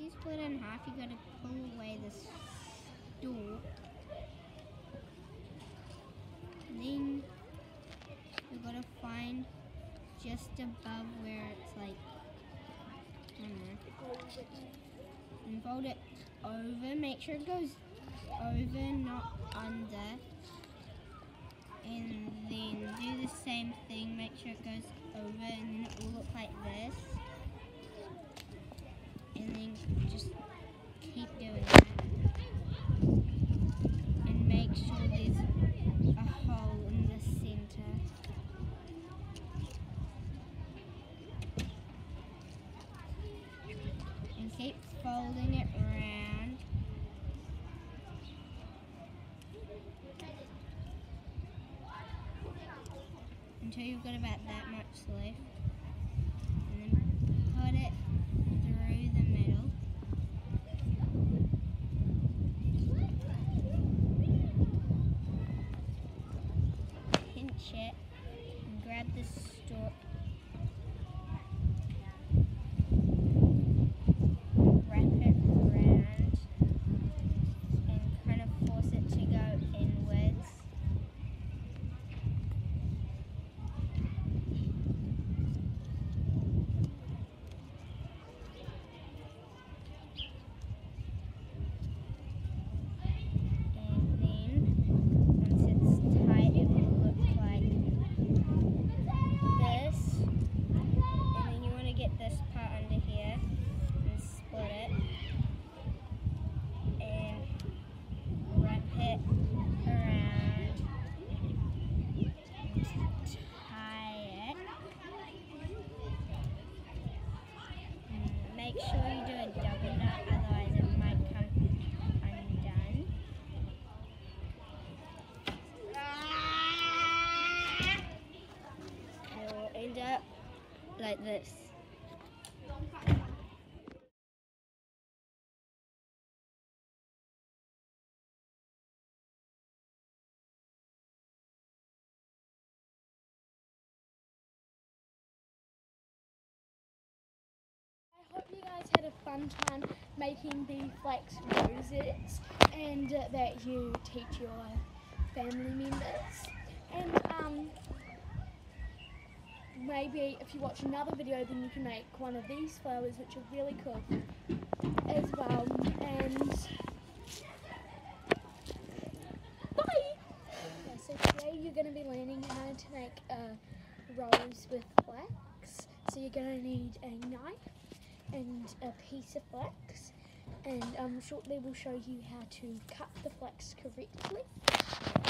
you split it in half, you got to pull away the stalk. Then you got to find just above where it's like, I don't know, and fold it over. Make sure it goes over, not under. And then do the same thing, make sure it goes over, and then it will look like this. And then just keep doing that. And make sure there's a hole in the center. And keep folding it around. Until you've got about that much left. And then put it through the middle. Pinch it and grab the stalk. Wrap it around and kind of force it to go inwards. This part under here and split it and wrap it around and tie it. And make sure you do a double knot, otherwise it might come undone. It will end up like this. I hope you guys had a fun time making the flax roses and that you teach your family members. And maybe if you watch another video, then you can make one of these flowers, which are really cool as well. And bye! Okay, so today you're going to be learning how to make a rose with flax. So you're going to need a knife and a piece of flax, and shortly we'll show you how to cut the flax correctly.